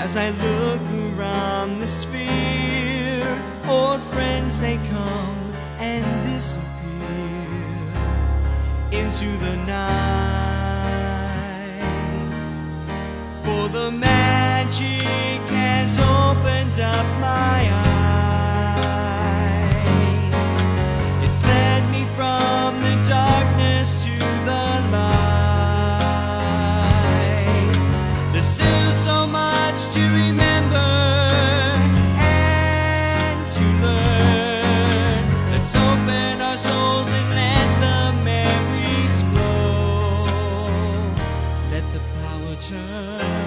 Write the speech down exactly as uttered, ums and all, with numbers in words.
As I look around the sphere, old friends they come and disappear into the night. For the magic has opened up my eyes. It's led me from the darkness to the light. There's still so much to remember and to learn. Let's open our souls and let the memories flow. Let the power turn.